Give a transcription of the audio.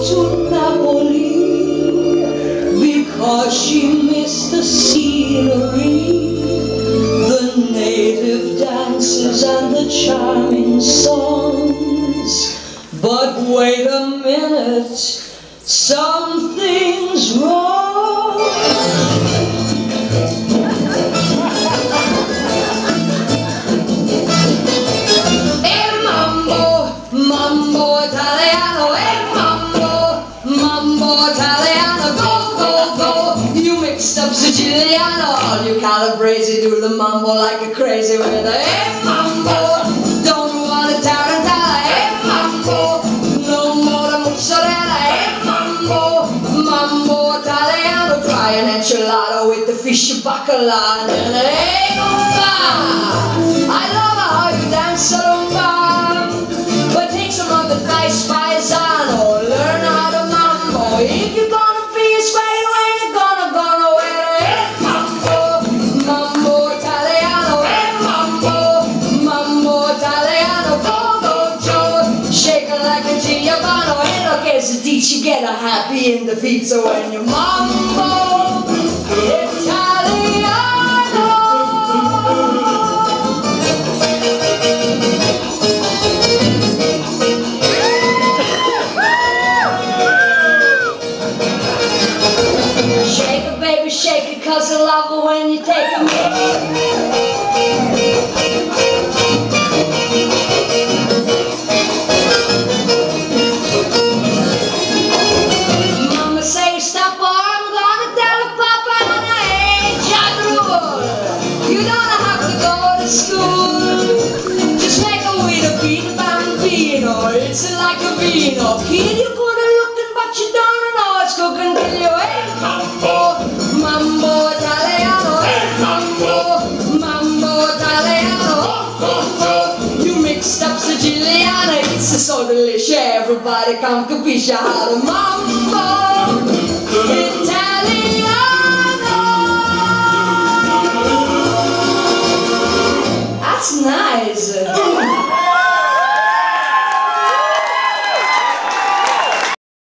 to Napoli because she missed the scenery, the native dances and the charming songs. But wait a minute, something's wrong. Mambo Italiano, mambo Italiano, go, go, go. You mixed up Siciliano, all you Calabrese do the mambo like a crazy with a mambo. Don't want a tarantella, mambo. No more the mozzarella, mambo. Mambo Italiano, try an enchilada with the fish bacala and a rumba. I love how you dance a rumba. Advice paisano, learn how to mambo. If you're gonna be a sway, when you're gonna wear it. Mambo, mambo Italiano, mambo Italiano, go, go, Joe. Shake it like a Giovanni, and look as a ditch, you get a happy in the feet. So when you mambo Italiano. Baby, shake it, cause I love it when you take a Mama say stop or I'm gonna tell her Papa and I ain't Jadrul. You don't have to go to school, just make a with a beat bambino. It's like a vino. Kid, you're good at looking but you don't know it's cooking till you ain't mambo. Mambo Italiano, mambo Italiano, you mixed up Siciliana, it's so delicious, everybody come capisce how to mambo Italiano.